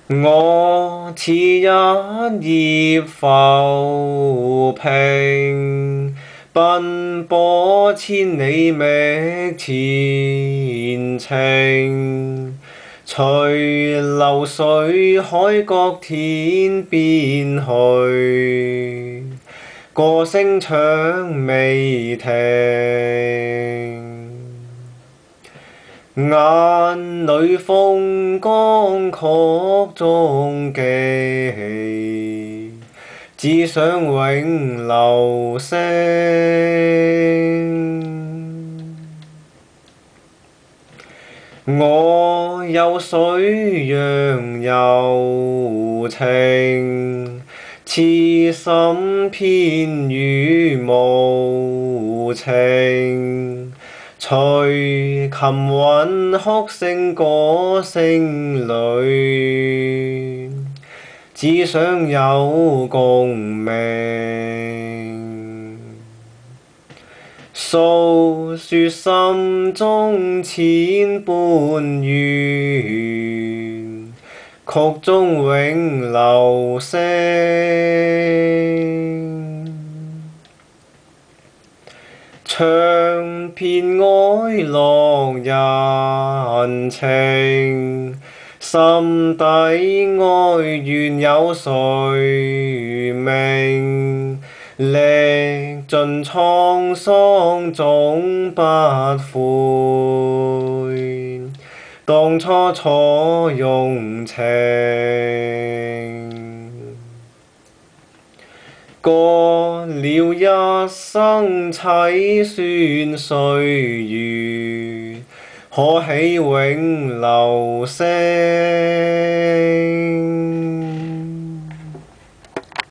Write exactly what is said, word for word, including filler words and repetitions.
我似一葉浮萍，奔波千里覓前程，隨流水海角天邊去，歌聲唱未停。眼裏風光曲中寄，只想永留聲。我有水樣柔情，痴心偏遇無情。隨琴韻哭聲歌聲裏，只想有共鳴。訴說心中千般怨，曲中永留聲。唱遍哀樂人情，心底哀怨有誰明？歷盡滄桑終不悔，當初錯用情。過了一生凄酸歲月，可喜永留聲。